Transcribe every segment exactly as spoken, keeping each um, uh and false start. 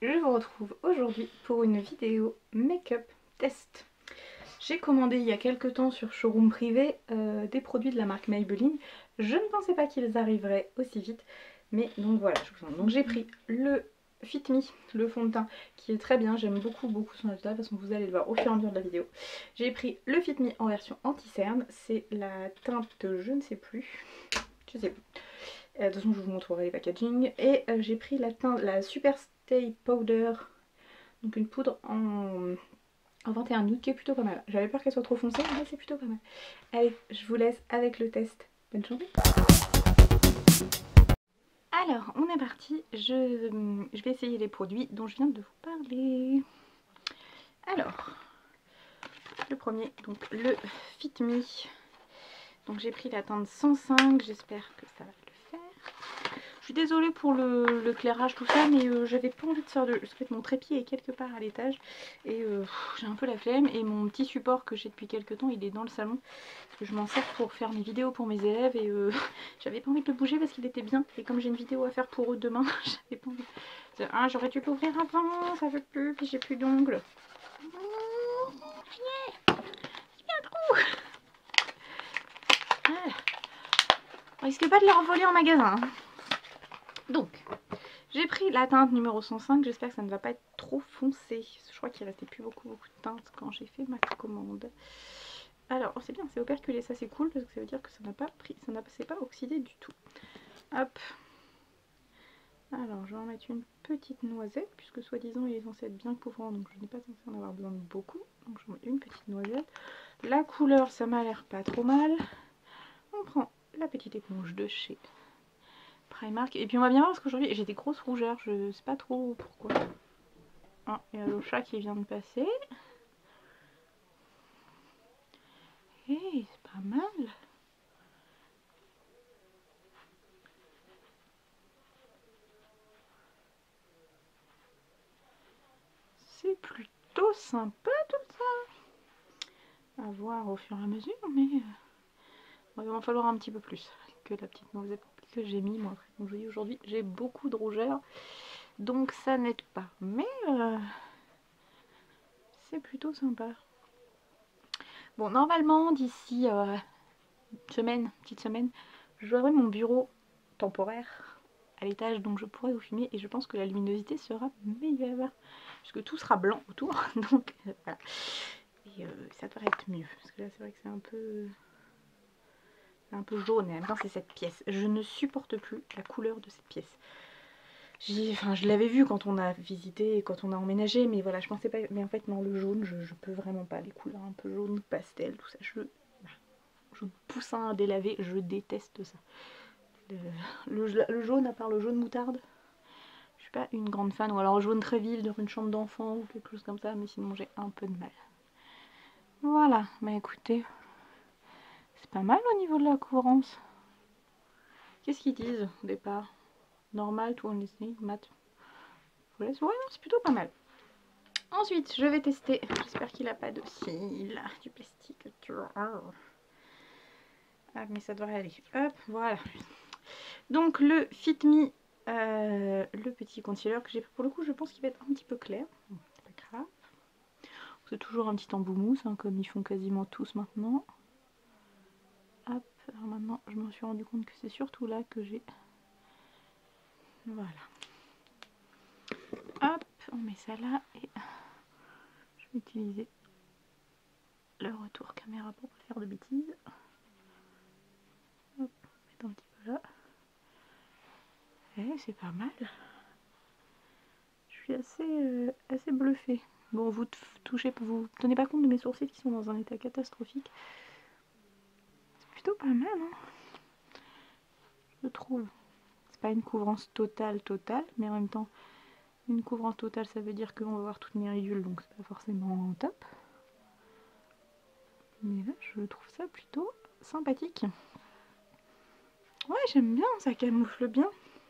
je vous retrouve aujourd'hui pour une vidéo make-up test. J'ai commandé il y a quelques temps sur Showroom Privé euh, des produits de la marque Maybelline. Je ne pensais pas qu'ils arriveraient aussi vite, mais donc voilà, je vous en... Donc j'ai pris le Fit Me, le fond de teint, qui est très bien, j'aime beaucoup beaucoup son résultat, de toute façon vous allez le voir au fur et à mesure de la vidéo. J'ai pris le Fit Me en version anti-cerne, c'est la teinte je ne sais plus, je sais plus. Euh, de toute façon je vous montrerai les packaging. Et euh, j'ai pris la, teinte, la Super Stay Powder, donc une poudre en, en vingt et un nude qui est plutôt pas mal. J'avais peur qu'elle soit trop foncée, mais c'est plutôt pas mal. Allez, je vous laisse avec le test. Bonne journée. Alors, on est parti. Je, je vais essayer les produits dont je viens de vous parler. Alors, le premier, donc le Fit Me. Donc j'ai pris la teinte cent cinq, j'espère que ça va le faire. Je suis désolée pour le, le clairage, tout ça, mais euh, j'avais pas envie de faire de... Parce que mon trépied est quelque part à l'étage et euh, j'ai un peu la flemme. Et mon petit support que j'ai depuis quelques temps, il est dans le salon. Parce que je m'en sers pour faire mes vidéos pour mes élèves et euh, j'avais pas envie de le bouger parce qu'il était bien. Et comme j'ai une vidéo à faire pour eux demain, j'avais pas envie. Ah, j'aurais dû l'ouvrir avant, ça veut plus, puis j'ai plus d'ongles. Il y a un trou. Ah. On risque pas de leur voler en magasin. Donc, j'ai pris la teinte numéro cent cinq, j'espère que ça ne va pas être trop foncé. Je crois qu'il restait plus beaucoup beaucoup de teinte quand j'ai fait ma commande. Alors, oh, c'est bien, c'est operculé, ça c'est cool parce que ça veut dire que ça n'a pas pris, ça n'a pas oxydé du tout. Hop. Alors, je vais en mettre une petite noisette puisque soi-disant il est censé être bien couvrant, donc je n'ai pas censé en avoir besoin de beaucoup. Donc je mets une petite noisette. La couleur, ça m'a l'air pas trop mal. On prend la petite éponge de chez Primark. Et puis on va bien voir parce qu'aujourd'hui j'ai des grosses rougeurs, je sais pas trop pourquoi. Ah, il y a le chat qui vient de passer. Hé, hey, c'est pas mal. C'est plutôt sympa tout ça. À voir au fur et à mesure, mais euh, il va en falloir un petit peu plus que la petite noisette que j'ai mis moi. Donc je vous dis aujourd'hui j'ai beaucoup de rougeurs, donc ça n'aide pas. Mais euh, c'est plutôt sympa. Bon, normalement d'ici euh, une semaine, petite semaine, j'aurai mon bureau temporaire à l'étage, donc je pourrai vous filmer et je pense que la luminosité sera meilleure puisque tout sera blanc autour. Donc euh, voilà. Et euh, ça devrait être mieux parce que là c'est vrai que c'est un peu un peu jaune et en même temps c'est cette pièce. Je ne supporte plus la couleur de cette pièce. Enfin, je l'avais vu quand on a visité, quand on a emménagé, mais voilà, je pensais pas. Mais en fait, non, le jaune, je, je peux vraiment pas. Les couleurs un peu jaune, pastel, tout ça, je. Jaune poussin délavé, je déteste ça. Le, le, le jaune, à part le jaune moutarde, je suis pas une grande fan. Ou alors jaune très vif dans une chambre d'enfant ou quelque chose comme ça, mais sinon j'ai un peu de mal. Voilà, bah écoutez, c'est pas mal au niveau de la couvrance. Qu'est-ce qu'ils disent au départ? Normal, tout en listening, mat. Ouais, non, c'est plutôt pas mal. Ensuite, je vais tester. J'espère qu'il n'a pas de cils, du plastique. Ah, mais ça devrait aller. Hop, voilà. Donc, le Fit Me, euh, le petit concealer que j'ai pris. Pour le coup, je pense qu'il va être un petit peu clair. C'est pas grave. C'est toujours un petit embout mousse, hein, comme ils font quasiment tous maintenant. Hop, alors maintenant, je me suis rendu compte que c'est surtout là que j'ai. Voilà. Hop, on met ça là et je vais utiliser le retour caméra pour pas faire de bêtises. Hop, mettre un petit peu là. Eh, c'est pas mal. Je suis assez, euh, assez bluffée. Bon, vous touchez, vous tenez pas compte de mes sourcils qui sont dans un état catastrophique. C'est plutôt pas mal, hein, je trouve. C'est pas une couvrance totale, totale, mais en même temps, une couvrance totale, ça veut dire qu'on va voir toutes mes ridules, donc c'est pas forcément top. Mais là, je trouve ça plutôt sympathique. Ouais, j'aime bien, ça camoufle bien.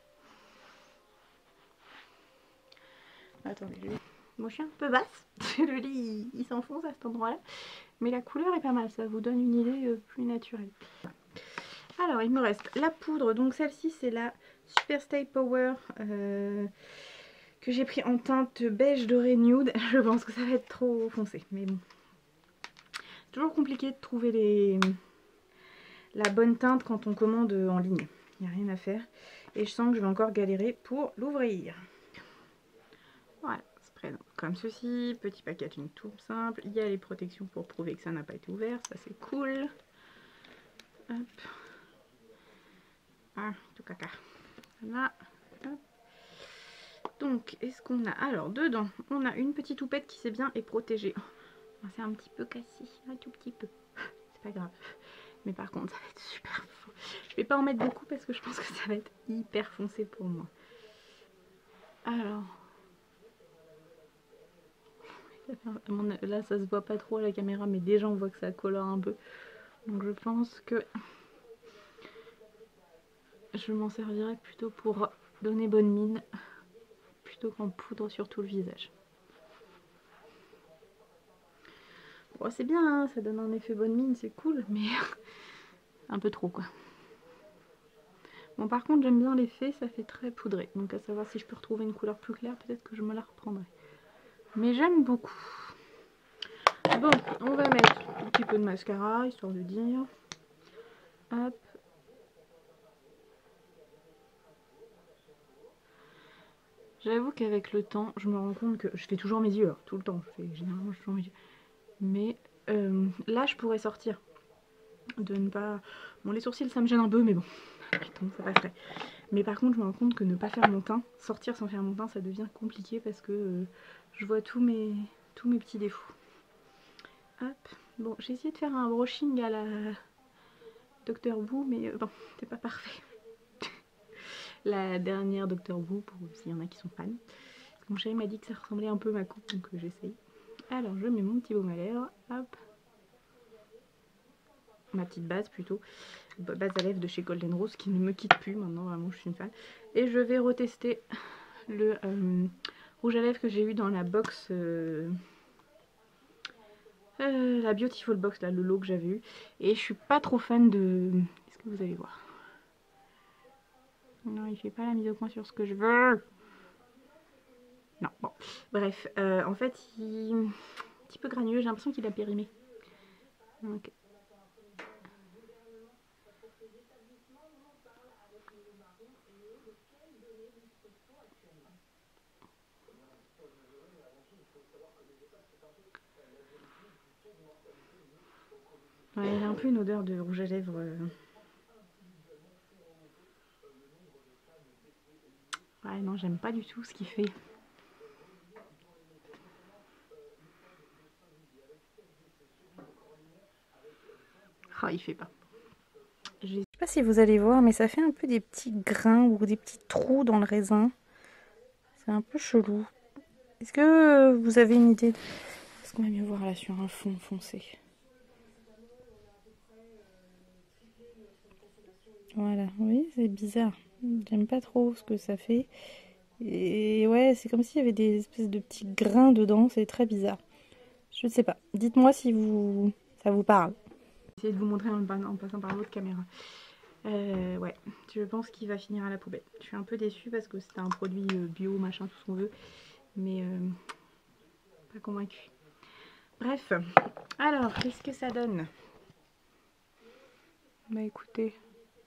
Attendez, je vais... Bon, je suis un peu basse, le lit il, il s'enfonce à cet endroit-là. Mais la couleur est pas mal, ça vous donne une idée euh, plus naturelle. Alors, il me reste la poudre, donc celle-ci c'est la Super Stay Power euh, que j'ai pris en teinte beige doré nude. Je pense que ça va être trop foncé, mais bon. Toujours compliqué de trouver les... la bonne teinte quand on commande en ligne. Il n'y a rien à faire. Et je sens que je vais encore galérer pour l'ouvrir. Voilà, spray comme ceci. Petit packaging tout simple. Il y a les protections pour prouver que ça n'a pas été ouvert. Ça c'est cool. Hop. Ah, tout caca. Voilà. Hop. Donc, est-ce qu'on a... Alors, dedans, on a une petite houppette qui s'est bien et protégée. Oh, c'est un petit peu cassé, un tout petit peu. C'est pas grave. Mais par contre, ça va être super fort. Je vais pas en mettre beaucoup parce que je pense que ça va être hyper foncé pour moi. Alors... Là, ça se voit pas trop à la caméra, mais déjà, on voit que ça colore un peu. Donc, je pense que... je m'en servirai plutôt pour donner bonne mine. Plutôt qu'en poudre sur tout le visage. Bon, c'est bien, hein, ça donne un effet bonne mine, c'est cool, mais un peu trop quoi. Bon, par contre, j'aime bien l'effet, ça fait très poudré. Donc, à savoir si je peux retrouver une couleur plus claire, peut-être que je me la reprendrai. Mais j'aime beaucoup. Bon, on va mettre un petit peu de mascara, histoire de dire. Hop. J'avoue qu'avec le temps, je me rends compte que je fais toujours mes yeux, alors, tout le temps. Je fais généralement je fais toujours mes yeux. Mais euh, là, je pourrais sortir. De ne pas... Bon, les sourcils, ça me gêne un peu, mais bon. Donc, ça passerait. Mais par contre, je me rends compte que ne pas faire mon teint, sortir sans faire mon teint, ça devient compliqué parce que euh, je vois tous mes, tous mes petits défauts. Hop. Bon, j'ai essayé de faire un brushing à la docteur Wu, mais euh, bon, c'est pas parfait. La dernière docteur Wu, pour s'il y en a qui sont fans. Mon chéri m'a dit que ça ressemblait un peu à ma coupe, donc euh, j'essaye. Alors, je mets mon petit baume à lèvres. Hop. Ma petite base plutôt. Base à lèvres de chez Golden Rose qui ne me quitte plus maintenant, vraiment je suis une fan. Et je vais retester le euh, rouge à lèvres que j'ai eu dans la box, euh, euh, la Beautiful Box, là, le lot que j'avais eu. Et je suis pas trop fan de... Est-ce que vous allez voir? Non, il fait pas la mise au point sur ce que je veux. Non, bon. Bref, euh, en fait, il... un petit peu granuleux, j'ai l'impression qu'il a périmé. Donc... Ouais, il a un peu une odeur de rouge à lèvres. Euh... Ouais, non, j'aime pas du tout ce qu'il fait. Ah, il fait pas. Je sais pas si vous allez voir, mais ça fait un peu des petits grains ou des petits trous dans le raisin. C'est un peu chelou. Est-ce que vous avez une idée? Est-ce qu'on va mieux voir là sur un fond foncé? Voilà, oui, c'est bizarre. J'aime pas trop ce que ça fait. Et ouais, c'est comme s'il y avait des espèces de petits grains dedans. C'est très bizarre. Je ne sais pas. Dites-moi si vous ça vous parle. Essayez de vous montrer en, en passant par l'autre caméra. Euh, ouais, je pense qu'il va finir à la poubelle. Je suis un peu déçue parce que c'était un produit bio, machin, tout ce qu'on veut. Mais euh, pas convaincue. Bref, alors, qu'est-ce que ça donne? Bah écoutez,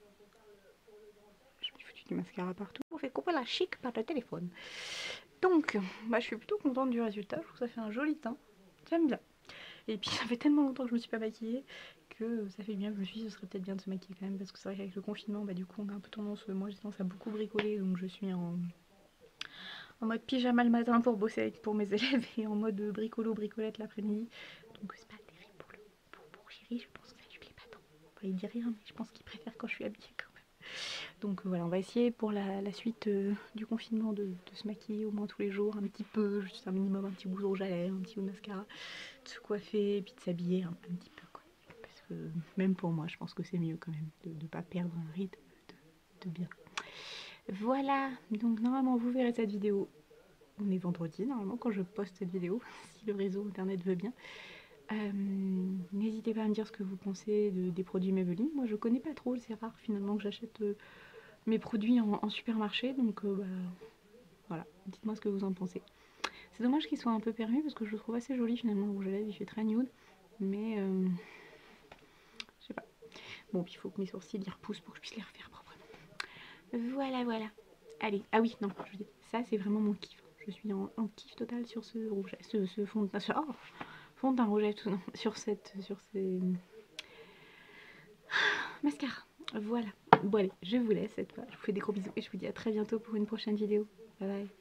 je me suis foutu du mascara partout. On fait couper la chic par le téléphone. Donc, bah, je suis plutôt contente du résultat. Je trouve que ça fait un joli teint. J'aime bien. Et puis, ça fait tellement longtemps que je me suis pas maquillée que ça fait bien. Je me suis dit, ce serait peut-être bien de se maquiller quand même. Parce que c'est vrai qu'avec le confinement, bah, du coup, on a un peu tendance. Moi, j'ai tendance à beaucoup bricoler. Donc, je suis en, en mode pyjama le matin pour bosser avec, pour mes élèves. Et en mode bricolo, bricolette l'après-midi. Donc, c'est pas terrible pour le pour, pour chéri. Je pense que ça lui plaît pas tant. Enfin, il dit rien, mais je pense qu'il préfère quand je suis habillée quand même. Donc voilà, on va essayer pour la, la suite euh, du confinement de, de se maquiller au moins tous les jours, un petit peu, juste un minimum, un petit bout de rouge à lèvres, un petit bout de mascara, de se coiffer et puis de s'habiller un, un petit peu quoi. Parce que même pour moi, je pense que c'est mieux quand même de ne pas perdre un rythme de, de bien. Voilà, donc normalement vous verrez cette vidéo, on est vendredi normalement quand je poste cette vidéo, si le réseau internet veut bien. Euh, N'hésitez pas à me dire ce que vous pensez de, des produits Maybelline. Moi je connais pas trop, c'est rare finalement que j'achète euh, mes produits en, en supermarché, donc euh, bah, Voilà, dites-moi ce que vous en pensez. C'est dommage qu'il soit un peu perdu parce que je le trouve assez joli finalement, le rouge à lèvres, il fait très nude. Mais euh, je sais pas. Bon, puis il faut que mes sourcils y repoussent pour que je puisse les refaire proprement. Voilà, voilà. Allez, ah oui, non, je vous dis, ça c'est vraiment mon kiff. Je suis en, en kiff total sur ce rouge, ce, ce fond de teint, sur, oh, fond de teint rouge, tout, non, sur cette, sur ces mascara. Voilà. Bon allez, je vous laisse cette fois. Je vous fais des gros bisous et je vous dis à très bientôt pour une prochaine vidéo. Bye bye.